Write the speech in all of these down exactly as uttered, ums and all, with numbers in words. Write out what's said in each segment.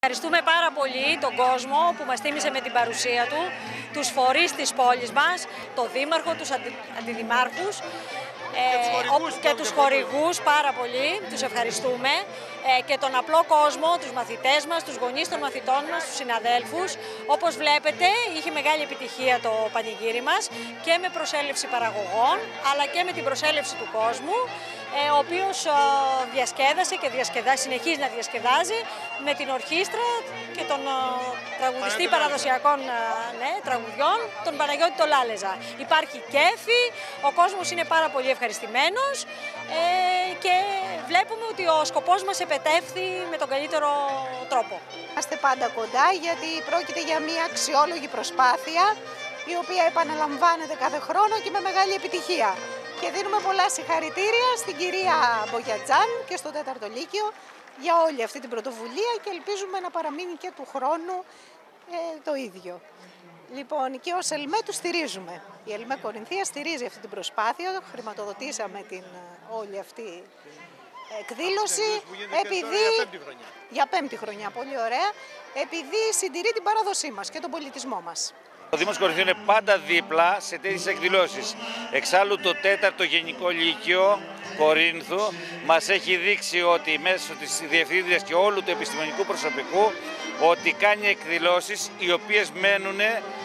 Ευχαριστούμε πάρα πολύ τον κόσμο που μας τίμησε με την παρουσία του, τους φορείς της πόλης μας, τον Δήμαρχο, τους αντι, αντιδημάρχους ε, και τους χορηγούς πάρα πολύ, τους ευχαριστούμε ε, και τον απλό κόσμο, τους μαθητές μας, τους γονείς των μαθητών μας, τους συναδέλφους. Όπως βλέπετε είχε μεγάλη επιτυχία το πανηγύρι μας και με προσέλευση παραγωγών αλλά και με την προσέλευση του κόσμου, ε, ο οποίος ε, διασκέδασε και διασκεδάζει, συνεχίζει να διασκεδάζει με την ορχήστρα και τον ε, τραγουδιστή παραδοσιακών ε, ναι, τραγουδιών, τον Παναγιώτη τον Λάλεζα. Υπάρχει κέφι, ο κόσμος είναι πάρα πολύ ευχαριστημένος ε, και βλέπουμε ότι ο σκοπός μας επετεύχθη με τον καλύτερο τρόπο. Είμαστε πάντα κοντά γιατί πρόκειται για μια αξιόλογη προσπάθεια η οποία επαναλαμβάνεται κάθε χρόνο και με μεγάλη επιτυχία. Και δίνουμε πολλά συγχαρητήρια στην κυρία Μπογιατζάν και στο τέταρτο Λύκειο για όλη αυτή την πρωτοβουλία και ελπίζουμε να παραμείνει και του χρόνου ε, το ίδιο. Λοιπόν, και ως ΕΛΜΕ του στηρίζουμε. Η ΕΛΜΕ Κορινθία στηρίζει αυτή την προσπάθεια, χρηματοδοτήσαμε την όλη αυτή εκδήλωση επειδή, για πέμπτη χρονιά. για πέμπτη χρονιά, πολύ ωραία, επειδή συντηρεί την παράδοσή μας και τον πολιτισμό μας. Ο Δήμος Κορινθίων είναι πάντα δίπλα σε τέτοιες εκδηλώσεις. Εξάλλου το τέταρτο Γενικό Λύκειο Κορίνθου μας έχει δείξει ότι μέσω της διευθύντριας και όλου του επιστημονικού προσωπικού ότι κάνει εκδηλώσεις οι οποίες μένουν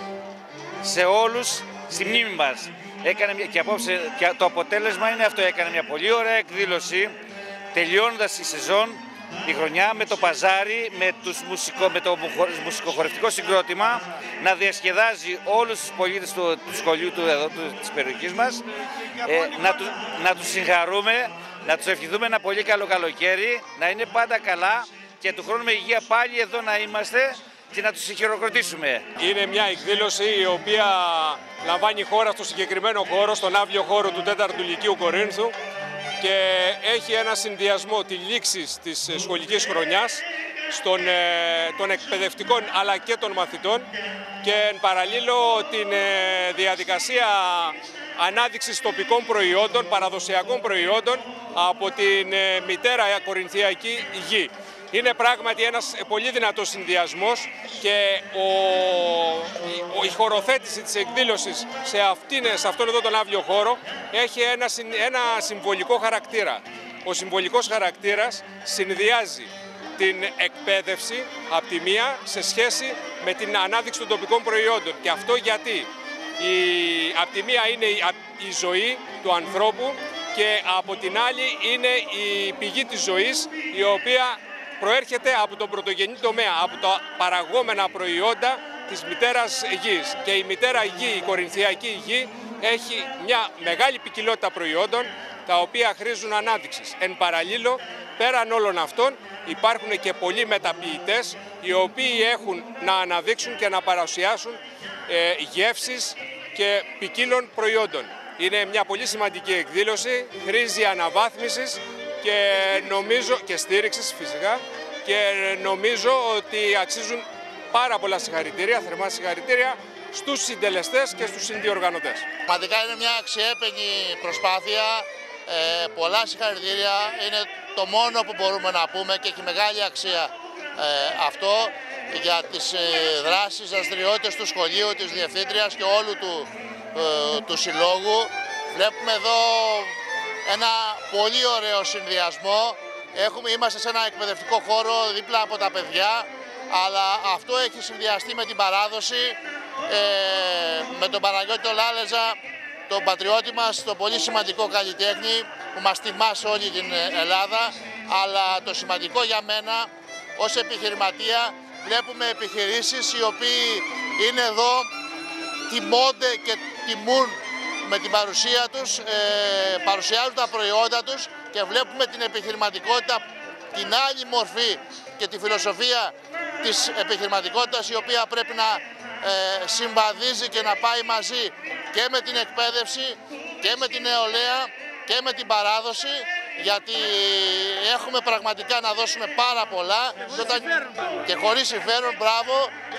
σε όλους στη μνήμη μας. Έκανε μια, και απόψε και το αποτέλεσμα είναι αυτό, έκανε μια πολύ ωραία εκδήλωση τελειώνοντας η σεζόν, η χρονιά με το παζάρι, με, τους μουσικο, με το μουσικοχορευτικό συγκρότημα να διασκεδάζει όλους τους πολίτες του, του σχολείου του, εδώ, του, της περιοχής μας, ε, να, του, να τους συγχαρούμε, να τους ευχηθούμε ένα πολύ καλό καλοκαίρι, να είναι πάντα καλά και του χρόνου με υγεία πάλι εδώ να είμαστε και να τους χειροκροτήσουμε. Είναι μια εκδήλωση η οποία λαμβάνει χώρα στο συγκεκριμένο χώρο, στον αύριο χώρο του τέταρτου Λυκείου Κορίνθου και έχει ένα συνδυασμό τη λήξη της σχολικής χρονιάς στον, των εκπαιδευτικών αλλά και των μαθητών και εν παραλλήλω την διαδικασία ανάδειξης τοπικών προϊόντων, παραδοσιακών προϊόντων από την μητέρα κορινθιακή γη. Είναι πράγματι ένας πολύ δυνατός συνδυασμός και ο, η, η χωροθέτηση της εκδήλωσης σε, αυτήν, σε αυτόν εδώ τον αύριο χώρο έχει ένα, ένα συμβολικό χαρακτήρα. Ο συμβολικός χαρακτήρας συνδυάζει την εκπαίδευση από τη μία σε σχέση με την ανάδειξη των τοπικών προϊόντων. Και αυτό γιατί η, από τη μία είναι η, η ζωή του ανθρώπου και από την άλλη είναι η πηγή της ζωής η οποία προέρχεται από τον πρωτογενή τομέα, από τα παραγόμενα προϊόντα της μητέρας γης. Και η μητέρα γη, η κορινθιακή γη, έχει μια μεγάλη ποικιλότητα προϊόντων τα οποία χρήζουν ανάδειξης. Εν παραλλήλω, πέραν όλων αυτών, υπάρχουν και πολλοί μεταποιητές οι οποίοι έχουν να αναδείξουν και να παρουσιάσουν ε, γεύσεις και ποικίλων προϊόντων. Είναι μια πολύ σημαντική εκδήλωση, χρήζει αναβάθμισης και νομίζω και στήριξης φυσικά και νομίζω ότι αξίζουν πάρα πολλά συγχαρητήρια, θερμά συγχαρητήρια στους συντελεστές και στους συνδιοργανωτές. Πραγματικά είναι μια αξιέπαινη προσπάθεια, ε, πολλά συγχαρητήρια, είναι το μόνο που μπορούμε να πούμε και έχει μεγάλη αξία ε, αυτό για τις ε, δράσεις, δραστηριότητες του σχολείου, της διευθύντριας και όλου του, ε, του συλλόγου. Βλέπουμε εδώ ένα πολύ ωραίο συνδυασμό. Έχουμε, είμαστε σε ένα εκπαιδευτικό χώρο δίπλα από τα παιδιά, αλλά αυτό έχει συνδυαστεί με την παράδοση, ε, με τον Παναγιώτη τον Λάλεζα, τον πατριώτη μας, τον πολύ σημαντικό καλλιτέχνη που μας τιμά σε όλη την Ελλάδα. Αλλά το σημαντικό για μένα ως επιχειρηματία, βλέπουμε επιχειρήσεις οι οποίοι είναι εδώ, τιμώνται και τιμούν με την παρουσία τους, ε, παρουσιάζουν τα προϊόντα τους και βλέπουμε την επιχειρηματικότητα, την άλλη μορφή και τη φιλοσοφία της επιχειρηματικότητας η οποία πρέπει να ε, συμβαδίζει και να πάει μαζί και με την εκπαίδευση και με την νεολαία και με την παράδοση, γιατί έχουμε πραγματικά να δώσουμε πάρα πολλά και, όταν... και χωρίς συμφέρον, μπράβο.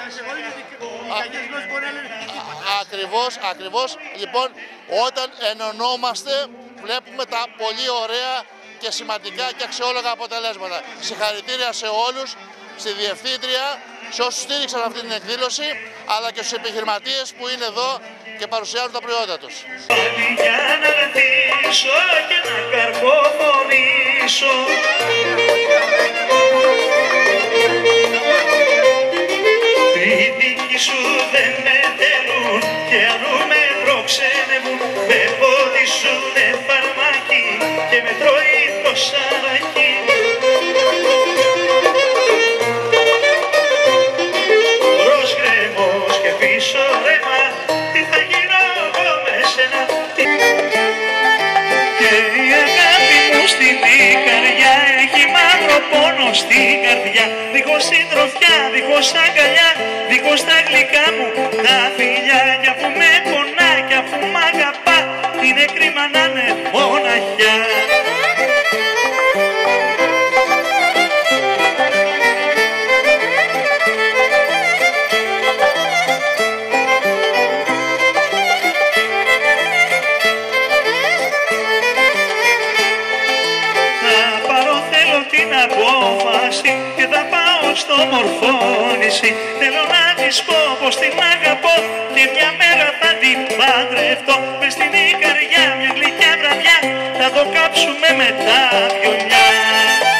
Ακριβώς, ακριβώς. Λοιπόν, όταν ενωνόμαστε βλέπουμε τα πολύ ωραία και σημαντικά και αξιόλογα αποτελέσματα. Συγχαρητήρια σε όλους στη Διευθύντρια, σε όσους στήριξαν αυτή την εκδήλωση, αλλά και στους επιχειρηματίες που είναι εδώ και παρουσιάζουν τα προϊόντα τους. Για να ρεθίσω και να καρποφορήσω, οι δικοί σου δεν με θέλουν και αλλού με προξενεύουν, με φωτίζουνε φαρμάκι και με τρώει το σαράκι. Μπρος γκρεμός και πίσω ρέμα, τι θα γίνω εγώ με σένα. Και η αγάπη μου στην καρδιά έχει μαύρο πόνο στην καρδιά, δίχως συντροφιά, δίχως αγκαλιά, δίχως τα γλυκά μου τα φιλιά. Κι αφού με πονά, κι αφού μ' αγαπά, είναι κρίμα να είναι μοναχιά. Απόφαση και θα πάω στο Μορφώνηση. Θέλω να της πω πως την αγαπώ και μια μέρα θα την παντρευτώ. Μες στην Ικαριά μια γλυκιά βραδιά θα το κάψουμε με τα βιολιά.